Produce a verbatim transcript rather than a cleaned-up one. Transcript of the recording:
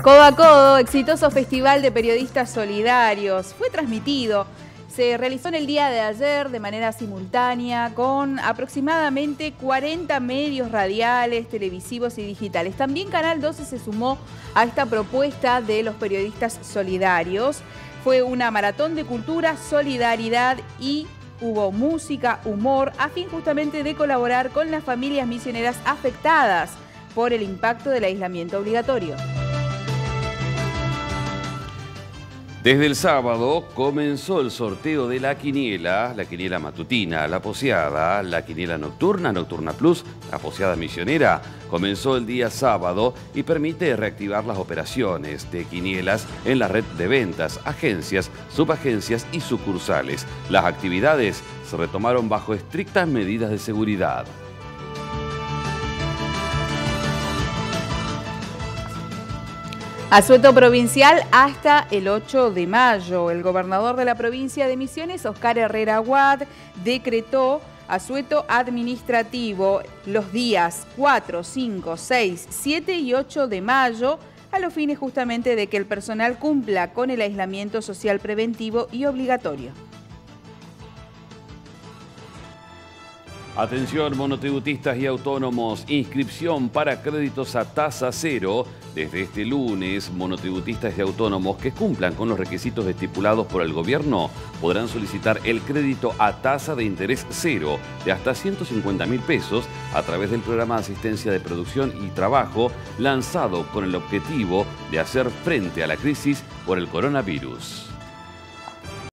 Codo a Codo, exitoso festival de periodistas solidarios, fue transmitido. Se realizó en el día de ayer de manera simultánea con aproximadamente cuarenta medios radiales, televisivos y digitales. También Canal doce se sumó a esta propuesta de los periodistas solidarios. Fue una maratón de cultura, solidaridad y hubo música, humor, a fin justamente de colaborar con las familias misioneras afectadas por el impacto del aislamiento obligatorio. Desde el sábado comenzó el sorteo de la quiniela, la quiniela matutina, la poseada, la quiniela nocturna, Nocturna Plus, la poseada misionera. Comenzó el día sábado y permite reactivar las operaciones de quinielas en la red de ventas, agencias, subagencias y sucursales. Las actividades se retomaron bajo estrictas medidas de seguridad. Asueto provincial hasta el ocho de mayo. El gobernador de la provincia de Misiones, Oscar Herrera Aguad, decretó asueto administrativo los días cuatro, cinco, seis, siete y ocho de mayo, a los fines justamente de que el personal cumpla con el aislamiento social preventivo y obligatorio. Atención monotributistas y autónomos, inscripción para créditos a tasa cero. Desde este lunes, monotributistas y autónomos que cumplan con los requisitos estipulados por el gobierno podrán solicitar el crédito a tasa de interés cero de hasta ciento cincuenta mil pesos a través del programa de asistencia de producción y trabajo lanzado con el objetivo de hacer frente a la crisis por el coronavirus.